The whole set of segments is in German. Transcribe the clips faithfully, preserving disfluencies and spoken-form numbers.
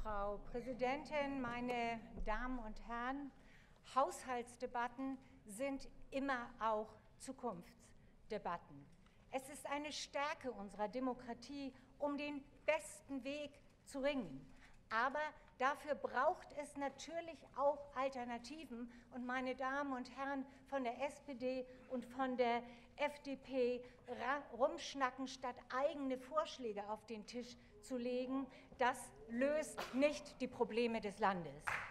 Frau Präsidentin, meine Damen und Herren! Haushaltsdebatten sind immer auch Zukunftsdebatten. Es ist eine Stärke unserer Demokratie, um den besten Weg zu ringen. Aber dafür braucht es natürlich auch Alternativen. Und meine Damen und Herren von der S P D und von der F D P rumschnacken, statt eigene Vorschläge auf den Tisch zu legen, das löst nicht die Probleme des Landes.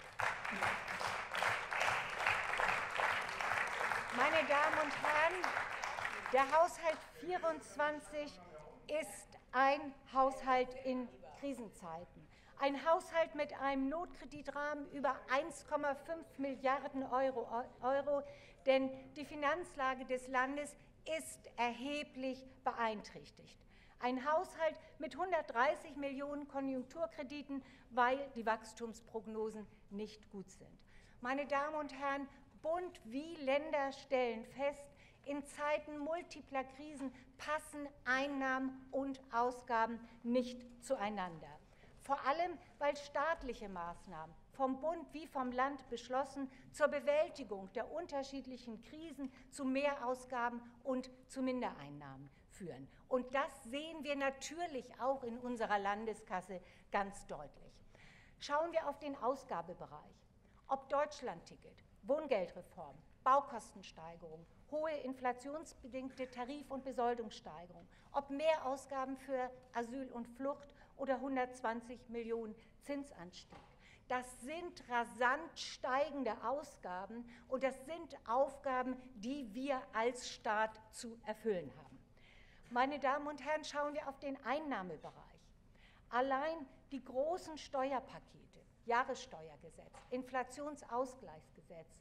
Meine Damen und Herren, der Haushalt vierundzwanzig ist ein Haushalt in Krisenzeiten. Ein Haushalt mit einem Notkreditrahmen über eins Komma fünf Milliarden Euro, Euro, denn die Finanzlage des Landes ist erheblich beeinträchtigt. Ein Haushalt mit hundertdreißig Millionen Konjunkturkrediten, weil die Wachstumsprognosen nicht gut sind. Meine Damen und Herren, Bund wie Länder stellen fest, in Zeiten multipler Krisen passen Einnahmen und Ausgaben nicht zueinander. Vor allem, weil staatliche Maßnahmen vom Bund wie vom Land beschlossen zur Bewältigung der unterschiedlichen Krisen zu Mehrausgaben und zu Mindereinnahmen führen. Und das sehen wir natürlich auch in unserer Landeskasse ganz deutlich. Schauen wir auf den Ausgabebereich. Ob Deutschlandticket, Wohngeldreform, Baukostensteigerung, hohe inflationsbedingte Tarif- und Besoldungssteigerung, ob Mehrausgaben für Asyl und Flucht oder hundertzwanzig Millionen Zinsanstieg. Das sind rasant steigende Ausgaben und das sind Aufgaben, die wir als Staat zu erfüllen haben. Meine Damen und Herren, schauen wir auf den Einnahmebereich. Allein die großen Steuerpakete, Jahressteuergesetz, Inflationsausgleichsgesetz,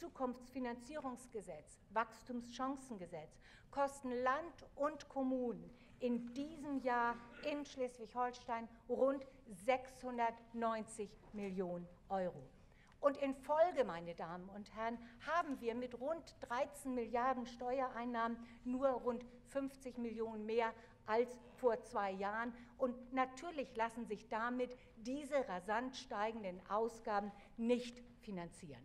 Zukunftsfinanzierungsgesetz, Wachstumschancengesetz kosten Land und Kommunen in diesem Jahr in Schleswig-Holstein rund sechshundertneunzig Millionen Euro. Und in Folge, meine Damen und Herren, haben wir mit rund dreizehn Milliarden Steuereinnahmen nur rund fünfzig Millionen mehr als vor zwei Jahren. Und natürlich lassen sich damit diese rasant steigenden Ausgaben nicht finanzieren.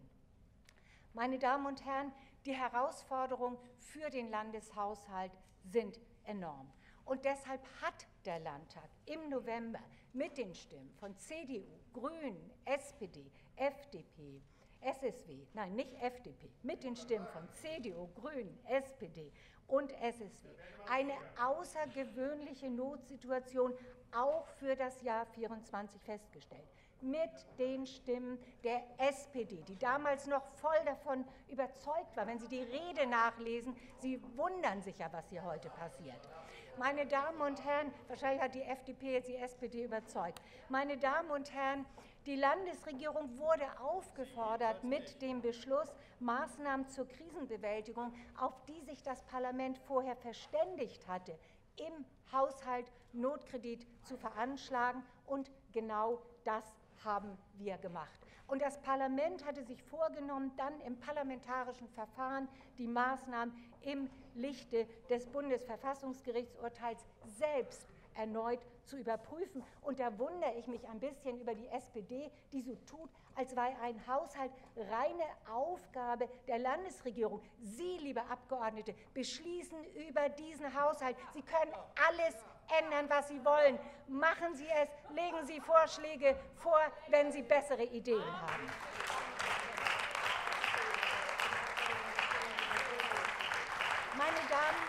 Meine Damen und Herren, die Herausforderungen für den Landeshaushalt sind enorm. Und deshalb hat der Landtag im November mit den Stimmen von C D U, Grünen, S P D, F D P, S S W, nein, nicht F D P, mit den Stimmen von C D U, Grünen, S P D und S S W eine außergewöhnliche Notsituation auch für das Jahr vierundzwanzig festgestellt. Mit den Stimmen der S P D, die damals noch voll davon überzeugt war. Wenn Sie die Rede nachlesen, Sie wundern sich ja, was hier heute passiert. Meine Damen und Herren, wahrscheinlich hat die F D P jetzt die S P D überzeugt. Meine Damen und Herren, die Landesregierung wurde aufgefordert, mit dem Beschluss Maßnahmen zur Krisenbewältigung, auf die sich das Parlament vorher verständigt hatte, im Haushalt Notkredit zu veranschlagen. Und genau das haben wir gemacht. Und das Parlament hatte sich vorgenommen, dann im parlamentarischen Verfahren die Maßnahmen im Lichte des Bundesverfassungsgerichtsurteils selbst erneut zu überprüfen. Und da wundere ich mich ein bisschen über die S P D, die so tut, als sei ein Haushalt reine Aufgabe der Landesregierung. Sie, liebe Abgeordnete, beschließen über diesen Haushalt. Sie können alles ändern, was Sie wollen. Machen Sie es, legen Sie Vorschläge vor, wenn Sie bessere Ideen haben. Meine Damen,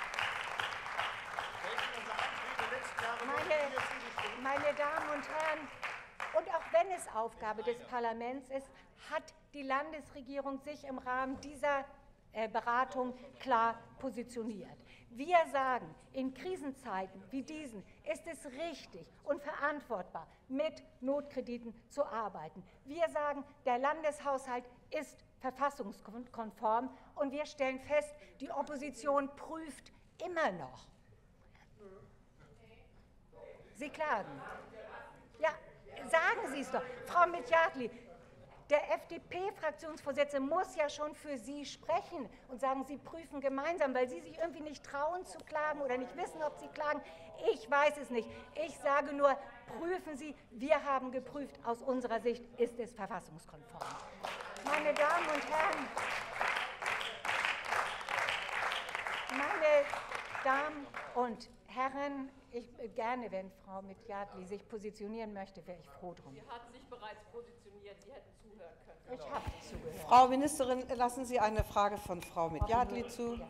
meine, meine Damen und Herren, und auch wenn es Aufgabe des Parlaments ist, hat die Landesregierung sich im Rahmen dieser äh, Beratung klar positioniert. Wir sagen, in Krisenzeiten wie diesen ist es richtig und verantwortbar, mit Notkrediten zu arbeiten. Wir sagen, der Landeshaushalt ist verfassungskonform und wir stellen fest, die Opposition prüft immer noch. Sie klagen. Ja, sagen Sie es doch. Frau Medjadli, Der F D P-Fraktionsvorsitzende muss ja schon für Sie sprechen und sagen, Sie prüfen gemeinsam, weil Sie sich irgendwie nicht trauen zu klagen oder nicht wissen, ob Sie klagen. Ich weiß es nicht. Ich sage nur, prüfen Sie. Wir haben geprüft. Aus unserer Sicht ist es verfassungskonform. Meine Damen und Herren, meine Damen und Herren, ich gerne, wenn Frau Mittjadli sich positionieren möchte, wäre ich froh drum. Sie hat sich bereits positioniert. Sie hätten zuhören können. Ich habe zugehört. Frau Ministerin, lassen Sie eine Frage von Frau Mittjadli zu. Ja.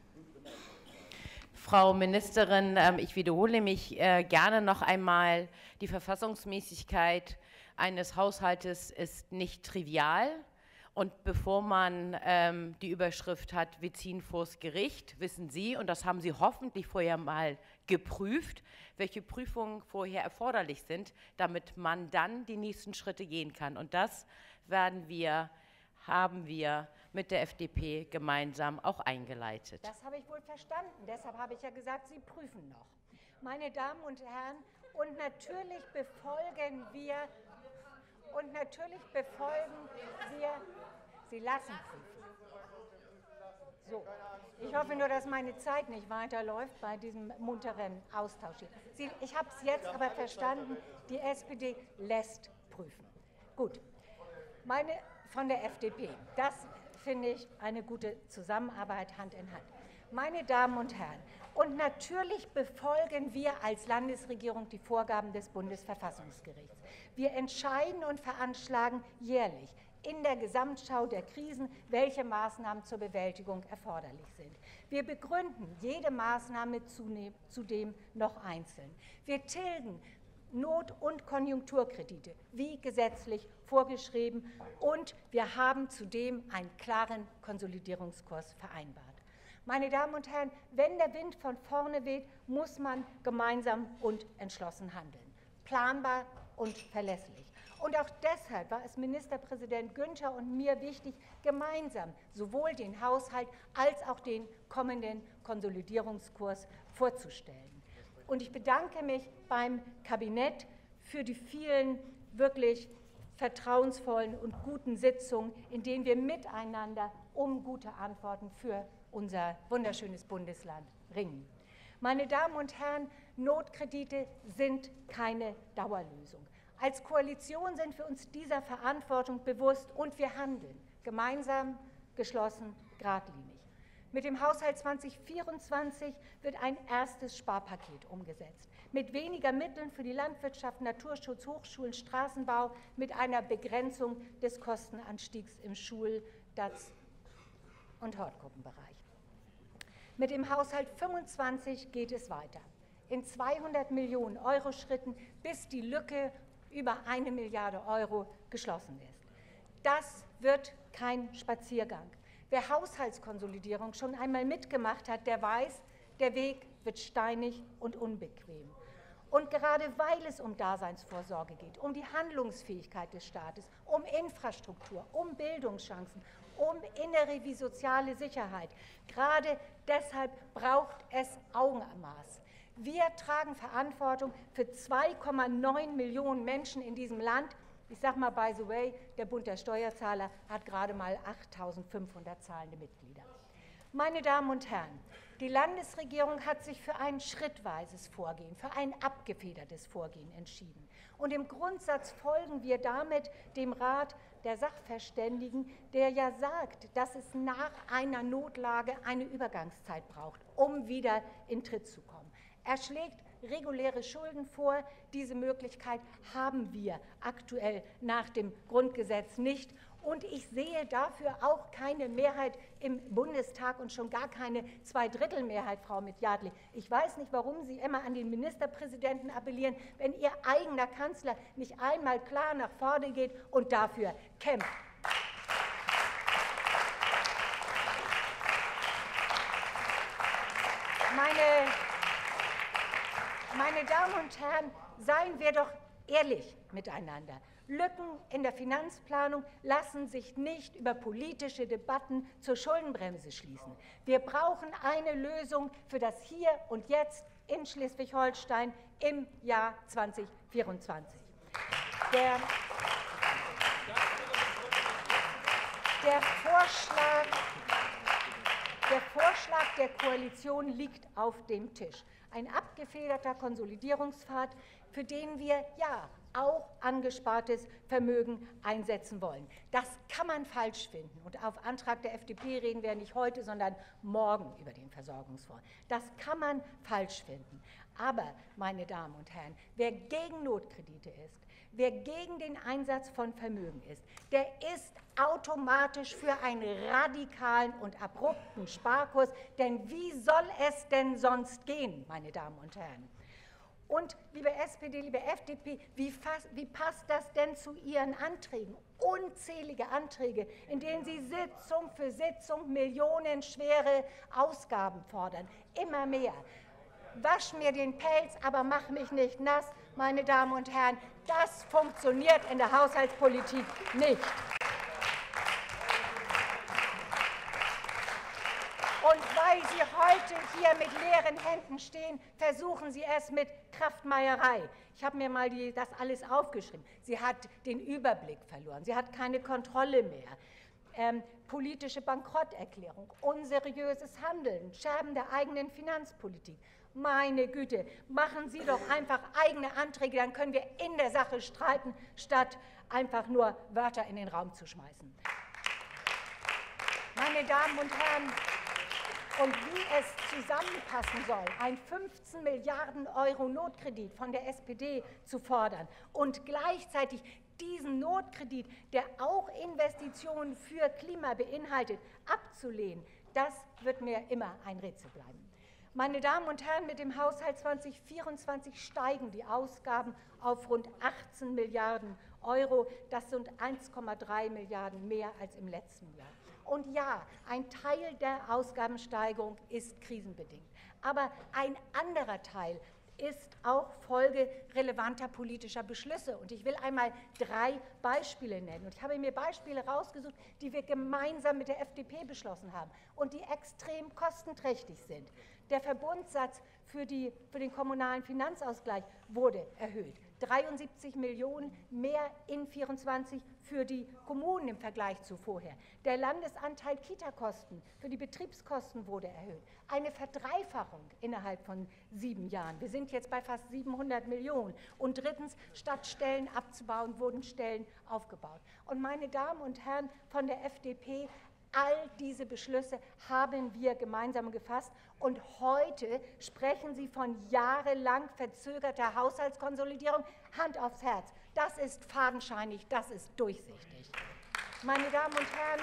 Frau Ministerin, ich wiederhole mich gerne noch einmal. Die Verfassungsmäßigkeit eines Haushaltes ist nicht trivial. Und bevor man ähm, die Überschrift hat, wir ziehen vors Gericht, wissen Sie, und das haben Sie hoffentlich vorher mal geprüft, welche Prüfungen vorher erforderlich sind, damit man dann die nächsten Schritte gehen kann. Und das werden wir, haben wir mit der F D P gemeinsam auch eingeleitet. Das habe ich wohl verstanden. Deshalb habe ich ja gesagt, Sie prüfen noch. Meine Damen und Herren, und natürlich befolgen wir, und natürlich befolgen wir, Sie lassen prüfen. So, ich hoffe nur, dass meine Zeit nicht weiterläuft bei diesem munteren Austausch hier. Sie, ich habe es jetzt aber verstanden, die S P D lässt prüfen. Gut, meine von der F D P, das finde ich eine gute Zusammenarbeit Hand in Hand. Meine Damen und Herren, und natürlich befolgen wir als Landesregierung die Vorgaben des Bundesverfassungsgerichts. Wir entscheiden und veranschlagen jährlich in der Gesamtschau der Krisen, welche Maßnahmen zur Bewältigung erforderlich sind. Wir begründen jede Maßnahme zudem noch einzeln. Wir tilgen Not- und Konjunkturkredite, wie gesetzlich vorgeschrieben, und wir haben zudem einen klaren Konsolidierungskurs vereinbart. Meine Damen und Herren, wenn der Wind von vorne weht, muss man gemeinsam und entschlossen handeln, planbar und verlässlich. Und auch deshalb war es Ministerpräsident Günther und mir wichtig, gemeinsam sowohl den Haushalt als auch den kommenden Konsolidierungskurs vorzustellen. Und ich bedanke mich beim Kabinett für die vielen wirklich vertrauensvollen und guten Sitzungen, in denen wir miteinander um gute Antworten für unser wunderschönes Bundesland ringen. Meine Damen und Herren, Notkredite sind keine Dauerlösung. Als Koalition sind wir uns dieser Verantwortung bewusst und wir handeln gemeinsam, geschlossen, geradlinig. Mit dem Haushalt zweitausendvierundzwanzig wird ein erstes Sparpaket umgesetzt. Mit weniger Mitteln für die Landwirtschaft, Naturschutz, Hochschulen, Straßenbau, mit einer Begrenzung des Kostenanstiegs im Schul-, D A Z- und Hortgruppenbereich. Mit dem Haushalt fünfundzwanzig geht es weiter. In zweihundert Millionen Euro Schritten, bis die Lücke über eine Milliarde Euro geschlossen ist. Das wird kein Spaziergang. Wer Haushaltskonsolidierung schon einmal mitgemacht hat, der weiß, der Weg wird steinig und unbequem. Und gerade weil es um Daseinsvorsorge geht, um die Handlungsfähigkeit des Staates, um Infrastruktur, um Bildungschancen, um innere wie soziale Sicherheit, gerade deshalb braucht es Augenmaß. Wir tragen Verantwortung für zwei Komma neun Millionen Menschen in diesem Land. Ich sage mal, by the way, der Bund der Steuerzahler hat gerade mal achttausendfünfhundert zahlende Mitglieder. Meine Damen und Herren, die Landesregierung hat sich für ein schrittweises Vorgehen, für ein abgefedertes Vorgehen entschieden. Und im Grundsatz folgen wir damit dem Rat der Sachverständigen, der ja sagt, dass es nach einer Notlage eine Übergangszeit braucht, um wieder in Tritt zu kommen. Er schlägt reguläre Schulden vor. Diese Möglichkeit haben wir aktuell nach dem Grundgesetz nicht. Und ich sehe dafür auch keine Mehrheit im Bundestag und schon gar keine Zweidrittelmehrheit, Frau Mittjadli. Ich weiß nicht, warum Sie immer an den Ministerpräsidenten appellieren, wenn Ihr eigener Kanzler nicht einmal klar nach vorne geht und dafür kämpft. Meine Meine Damen und Herren, seien wir doch ehrlich miteinander. Lücken in der Finanzplanung lassen sich nicht über politische Debatten zur Schuldenbremse schließen. Wir brauchen eine Lösung für das Hier und Jetzt in Schleswig-Holstein im Jahr zweitausendvierundzwanzig. Der Der Vorschlag, der Vorschlag der Koalition liegt auf dem Tisch. Ein abgefederter Konsolidierungspfad, für den wir ja auch angespartes Vermögen einsetzen wollen. Das kann man falsch finden. Und auf Antrag der F D P reden wir nicht heute, sondern morgen über den Versorgungsfonds. Das kann man falsch finden. Aber, meine Damen und Herren, wer gegen Notkredite ist, wer gegen den Einsatz von Vermögen ist, der ist automatisch für einen radikalen und abrupten Sparkurs. Denn wie soll es denn sonst gehen, meine Damen und Herren? Und, liebe S P D, liebe F D P, wie, fast, wie passt das denn zu Ihren Anträgen? Unzählige Anträge, in denen Sie Sitzung für Sitzung millionenschwere Ausgaben fordern. Immer mehr. Wasch mir den Pelz, aber mach mich nicht nass, meine Damen und Herren. Das funktioniert in der Haushaltspolitik nicht. Und weil Sie heute hier mit leeren Händen stehen, versuchen Sie es mit Kraftmeierei. Ich habe mir mal die, das alles aufgeschrieben. Sie hat den Überblick verloren. Sie hat keine Kontrolle mehr. Ähm, politische Bankrotterklärung, unseriöses Handeln, Scherben der eigenen Finanzpolitik. Meine Güte, machen Sie doch einfach eigene Anträge, dann können wir in der Sache streiten, statt einfach nur Wörter in den Raum zu schmeißen. Meine Damen und Herren, und wie es zusammenpassen soll, ein fünfzehn Milliarden Euro Notkredit von der S P D zu fordern und gleichzeitig diesen Notkredit, der auch Investitionen für Klima beinhaltet, abzulehnen, das wird mir immer ein Rätsel bleiben. Meine Damen und Herren, mit dem Haushalt zweitausendvierundzwanzig steigen die Ausgaben auf rund achtzehn Milliarden Euro. Das sind eins Komma drei Milliarden mehr als im letzten Jahr. Und ja, ein Teil der Ausgabensteigerung ist krisenbedingt. Aber ein anderer Teil ist auch Folge relevanter politischer Beschlüsse. Und ich will einmal drei Beispiele nennen. Und ich habe mir Beispiele rausgesucht, die wir gemeinsam mit der F D P beschlossen haben und die extrem kostenträchtig sind. Der Verbundssatz für, die, für den kommunalen Finanzausgleich wurde erhöht. dreiundsiebzig Millionen mehr in vierundzwanzig für die Kommunen im Vergleich zu vorher. Der Landesanteil Kita-Kosten für die Betriebskosten wurde erhöht. Eine Verdreifachung innerhalb von sieben Jahren. Wir sind jetzt bei fast siebenhundert Millionen. Und drittens, statt Stellen abzubauen, wurden Stellen aufgebaut. Und meine Damen und Herren von der F D P, all diese Beschlüsse haben wir gemeinsam gefasst und heute sprechen Sie von jahrelang verzögerter Haushaltskonsolidierung. Hand aufs Herz, das ist fadenscheinig, das ist durchsichtig. Meine Damen und Herren,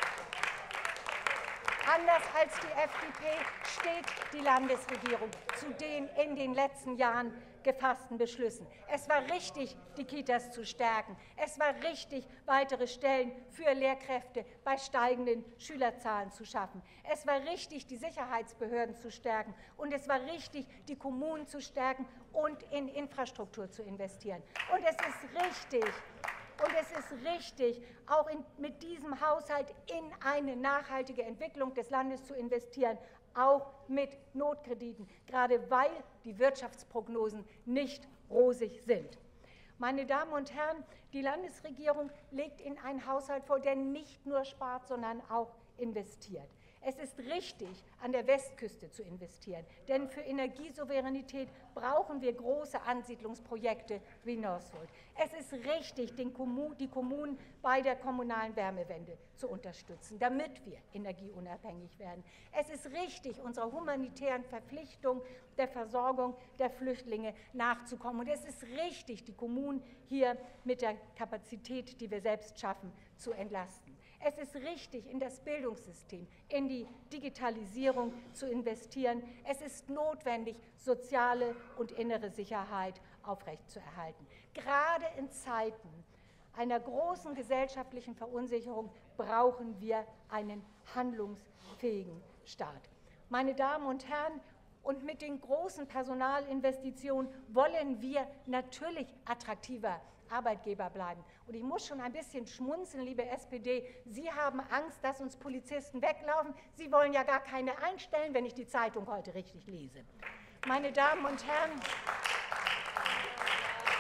anders als die F D P steht die Landesregierung zu den in den letzten Jahren gefassten Beschlüssen. Es war richtig, die Kitas zu stärken. Es war richtig, weitere Stellen für Lehrkräfte bei steigenden Schülerzahlen zu schaffen. Es war richtig, die Sicherheitsbehörden zu stärken. Und es war richtig, die Kommunen zu stärken und in Infrastruktur zu investieren. Und es ist richtig, Und es ist richtig, auch in, mit diesem Haushalt in eine nachhaltige Entwicklung des Landes zu investieren, auch mit Notkrediten, gerade weil die Wirtschaftsprognosen nicht rosig sind. Meine Damen und Herren, die Landesregierung legt in einen Haushalt vor, der nicht nur spart, sondern auch investiert. Es ist richtig, an der Westküste zu investieren, denn für Energiesouveränität brauchen wir große Ansiedlungsprojekte wie Northvolt. Es ist richtig, den Kommun, die Kommunen bei der kommunalen Wärmewende zu unterstützen, damit wir energieunabhängig werden. Es ist richtig, unserer humanitären Verpflichtung der Versorgung der Flüchtlinge nachzukommen. Und es ist richtig, die Kommunen hier mit der Kapazität, die wir selbst schaffen, zu entlasten. Es ist richtig, in das Bildungssystem, in die Digitalisierung zu investieren. Es ist notwendig, soziale und innere Sicherheit aufrechtzuerhalten. Gerade in Zeiten einer großen gesellschaftlichen Verunsicherung brauchen wir einen handlungsfähigen Staat. Meine Damen und Herren, und mit den großen Personalinvestitionen wollen wir natürlich attraktiver Arbeitgeber bleiben. Und ich muss schon ein bisschen schmunzeln, liebe S P D. Sie haben Angst, dass uns Polizisten weglaufen. Sie wollen ja gar keine einstellen, wenn ich die Zeitung heute richtig lese. Meine Damen und Herren,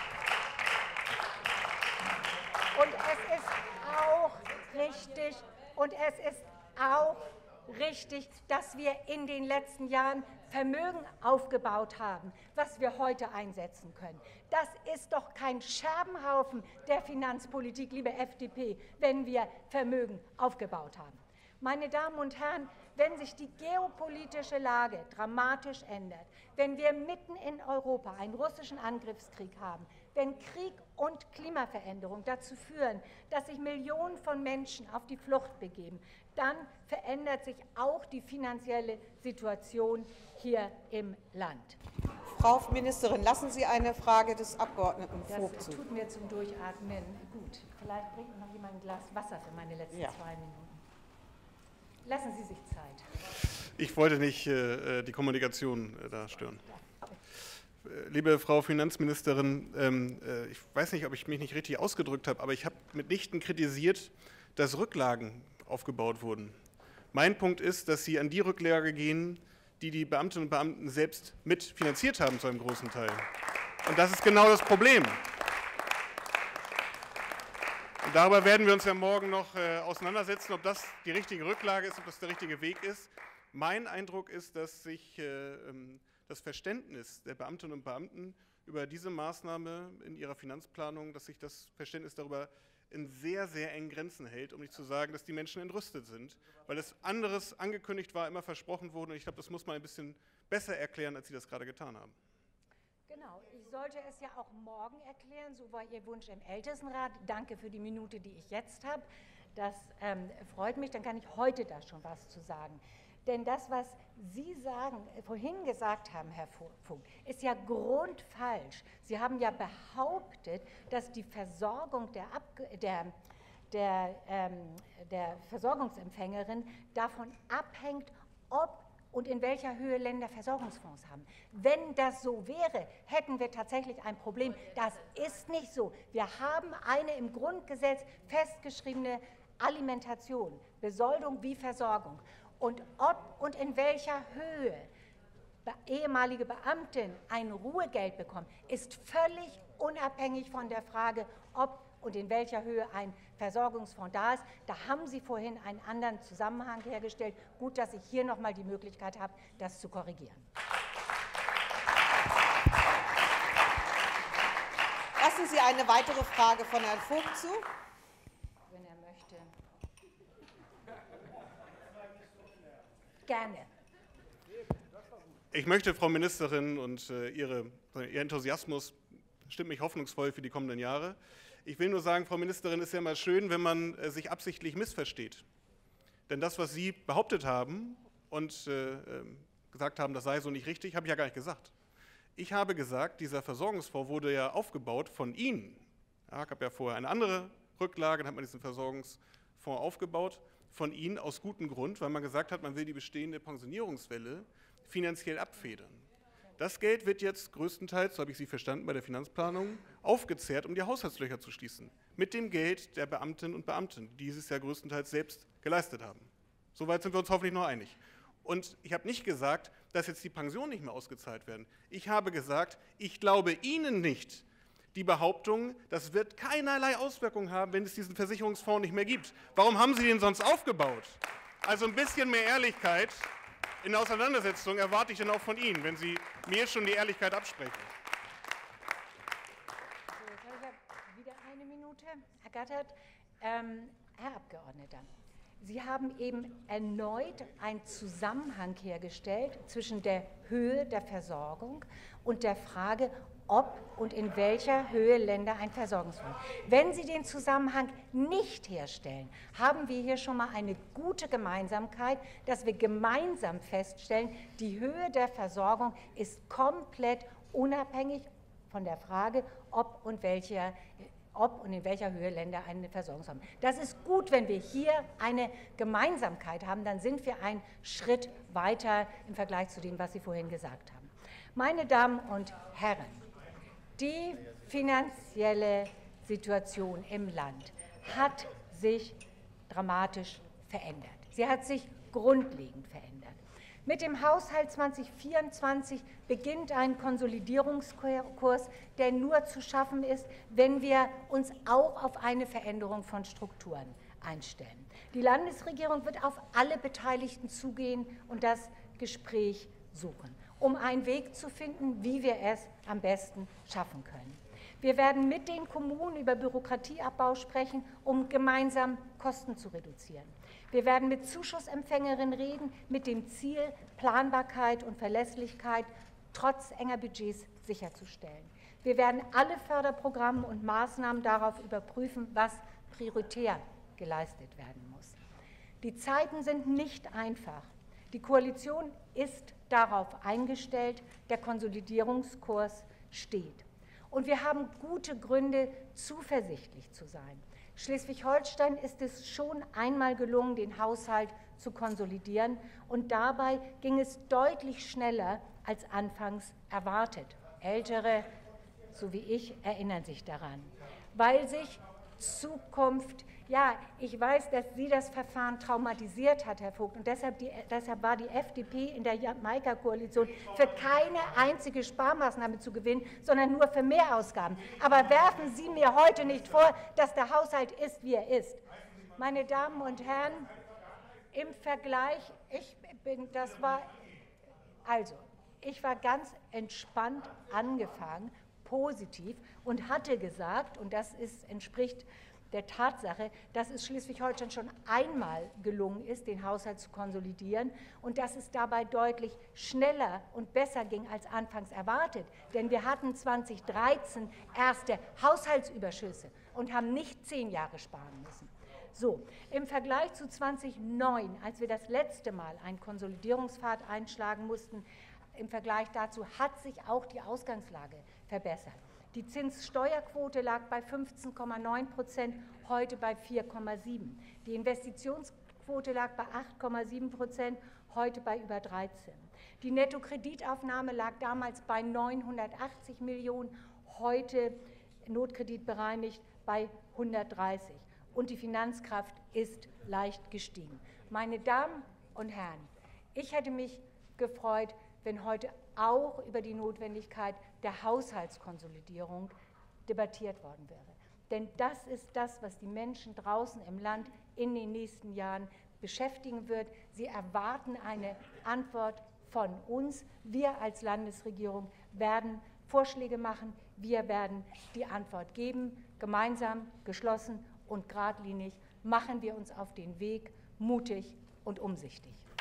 und es ist auch richtig, Und es ist auch richtig, dass wir in den letzten Jahren Vermögen aufgebaut haben, was wir heute einsetzen können. Das ist doch kein Scherbenhaufen der Finanzpolitik, liebe F D P, wenn wir Vermögen aufgebaut haben. Meine Damen und Herren, wenn sich die geopolitische Lage dramatisch ändert, wenn wir mitten in Europa einen russischen Angriffskrieg haben, wenn Krieg und Klimaveränderung dazu führen, dass sich Millionen von Menschen auf die Flucht begeben, dann verändert sich auch die finanzielle Situation hier im Land. Frau Ministerin, lassen Sie eine Frage des Abgeordneten Vogt zu. Das tut mir zum Durchatmen gut. Vielleicht bringt noch jemand ein Glas Wasser für meine letzten ja. zwei Minuten. Lassen Sie sich Zeit. Ich wollte nicht äh, die Kommunikation äh, da stören. Liebe Frau Finanzministerin, ähm, äh, ich weiß nicht, ob ich mich nicht richtig ausgedrückt habe, aber ich habe mitnichten kritisiert, dass Rücklagen aufgebaut wurden. Mein Punkt ist, dass Sie an die Rücklage gehen, die die Beamtinnen und Beamten selbst mitfinanziert haben zu einem großen Teil. Und das ist genau das Problem. Und darüber werden wir uns ja morgen noch äh, auseinandersetzen, ob das die richtige Rücklage ist, ob das der richtige Weg ist. Mein Eindruck ist, dass sich äh, das Verständnis der Beamtinnen und Beamten über diese Maßnahme in ihrer Finanzplanung, dass sich das Verständnis darüber in sehr, sehr engen Grenzen hält, um nicht zu sagen, dass die Menschen entrüstet sind, weil es anderes angekündigt war, immer versprochen wurde. Und ich glaube, das muss man ein bisschen besser erklären, als Sie das gerade getan haben. Genau, ich sollte es ja auch morgen erklären, so war Ihr Wunsch im Ältestenrat. Danke für die Minute, die ich jetzt habe. Das ähm, freut mich, dann kann ich heute da schon was zu sagen. Denn das, was Sie sagen, vorhin gesagt haben, Herr Vogt, ist ja grundfalsch. Sie haben ja behauptet, dass die Versorgung der, Abge der, der, ähm, der Versorgungsempfängerin davon abhängt, ob und in welcher Höhe Länder Versorgungsfonds haben. Wenn das so wäre, hätten wir tatsächlich ein Problem. Das ist nicht so. Wir haben eine im Grundgesetz festgeschriebene Alimentation, Besoldung wie Versorgung. Und ob und in welcher Höhe ehemalige Beamtinnen ein Ruhegeld bekommen, ist völlig unabhängig von der Frage, ob und in welcher Höhe ein Versorgungsfonds da ist. Da haben Sie vorhin einen anderen Zusammenhang hergestellt. Gut, dass ich hier noch mal die Möglichkeit habe, das zu korrigieren. Lassen Sie eine weitere Frage von Herrn Vogt zu. Wenn er möchte. Gerne. Ich möchte, Frau Ministerin, und äh, Ihre, Ihr Enthusiasmus stimmt mich hoffnungsvoll für die kommenden Jahre. Ich will nur sagen, Frau Ministerin, ist ja mal schön, wenn man äh, sich absichtlich missversteht. Denn das, was Sie behauptet haben und äh, äh, gesagt haben, das sei so nicht richtig, habe ich ja gar nicht gesagt. Ich habe gesagt, dieser Versorgungsfonds wurde ja aufgebaut von Ihnen. Ja, ich habe ja vorher eine andere Rücklage, dann hat man diesen Versorgungsfonds aufgebaut, von Ihnen aus gutem Grund, weil man gesagt hat, man will die bestehende Pensionierungswelle finanziell abfedern. Das Geld wird jetzt größtenteils, so habe ich Sie verstanden, bei der Finanzplanung aufgezehrt, um die Haushaltslöcher zu schließen. Mit dem Geld der Beamtinnen und Beamten, die dieses ja größtenteils selbst geleistet haben. Soweit sind wir uns hoffentlich noch einig. Und ich habe nicht gesagt, dass jetzt die Pensionen nicht mehr ausgezahlt werden. Ich habe gesagt, ich glaube Ihnen nicht die Behauptung, das wird keinerlei Auswirkungen haben, wenn es diesen Versicherungsfonds nicht mehr gibt. Warum haben Sie den sonst aufgebaut? Also ein bisschen mehr Ehrlichkeit in der Auseinandersetzung erwarte ich dann auch von Ihnen, wenn Sie mir schon die Ehrlichkeit absprechen. So, jetzt habe ich wieder eine Minute ergattert. Ähm, Herr Abgeordneter, Sie haben eben erneut einen Zusammenhang hergestellt zwischen der Höhe der Versorgung und der Frage, ob und in welcher Höhe Länder ein Versorgungsfonds. Wenn Sie den Zusammenhang nicht herstellen, haben wir hier schon mal eine gute Gemeinsamkeit, dass wir gemeinsam feststellen, die Höhe der Versorgung ist komplett unabhängig von der Frage, ob und welcher ob und in welcher Höhe Länder eine Versorgung haben. Das ist gut, wenn wir hier eine Gemeinsamkeit haben, dann sind wir einen Schritt weiter im Vergleich zu dem, was Sie vorhin gesagt haben. Meine Damen und Herren, die finanzielle Situation im Land hat sich dramatisch verändert. Sie hat sich grundlegend verändert. Mit dem Haushalt zwanzig vierundzwanzig beginnt ein Konsolidierungskurs, der nur zu schaffen ist, wenn wir uns auch auf eine Veränderung von Strukturen einstellen. Die Landesregierung wird auf alle Beteiligten zugehen und das Gespräch suchen, um einen Weg zu finden, wie wir es am besten schaffen können. Wir werden mit den Kommunen über Bürokratieabbau sprechen, um gemeinsam Kosten zu reduzieren. Wir werden mit Zuschussempfängerinnen reden, mit dem Ziel, Planbarkeit und Verlässlichkeit trotz enger Budgets sicherzustellen. Wir werden alle Förderprogramme und Maßnahmen darauf überprüfen, was prioritär geleistet werden muss. Die Zeiten sind nicht einfach. Die Koalition ist darauf eingestellt, der Konsolidierungskurs steht. Und wir haben gute Gründe, zuversichtlich zu sein. Schleswig-Holstein ist es schon einmal gelungen, den Haushalt zu konsolidieren, und dabei ging es deutlich schneller als anfangs erwartet. Ältere, so wie ich, erinnern sich daran, weil sich Zukunft, ja, ich weiß, dass Sie das Verfahren traumatisiert hat, Herr Vogt, und deshalb, die, deshalb war die F D P in der Jamaika-Koalition für keine einzige Sparmaßnahme zu gewinnen, sondern nur für Mehrausgaben. Aber werfen Sie mir heute nicht vor, dass der Haushalt ist, wie er ist. Meine Damen und Herren, im Vergleich, ich bin, das war, also, ich war ganz entspannt angefangen, positiv, und hatte gesagt, und das ist, entspricht der Tatsache, dass es Schleswig-Holstein schon einmal gelungen ist, den Haushalt zu konsolidieren, und dass es dabei deutlich schneller und besser ging als anfangs erwartet. Denn wir hatten zweitausenddreizehn erste Haushaltsüberschüsse und haben nicht zehn Jahre sparen müssen. So, im Vergleich zu zweitausendneun, als wir das letzte Mal einen Konsolidierungspfad einschlagen mussten, im Vergleich dazu hat sich auch die Ausgangslage verbessert. Die Zinssteuerquote lag bei fünfzehn Komma neun Prozent, heute bei vier Komma sieben. Die Investitionsquote lag bei acht Komma sieben Prozent, heute bei über dreizehn. Die Nettokreditaufnahme lag damals bei neunhundertachtzig Millionen, heute notkreditbereinigt bei hundertdreißig. Und die Finanzkraft ist leicht gestiegen. Meine Damen und Herren, ich hätte mich gefreut, wenn heute auch über die Notwendigkeit der Haushaltskonsolidierung debattiert worden wäre. Denn das ist das, was die Menschen draußen im Land in den nächsten Jahren beschäftigen wird. Sie erwarten eine Antwort von uns. Wir als Landesregierung werden Vorschläge machen. Wir werden die Antwort geben. Gemeinsam, geschlossen und geradlinig machen wir uns auf den Weg, mutig und umsichtig.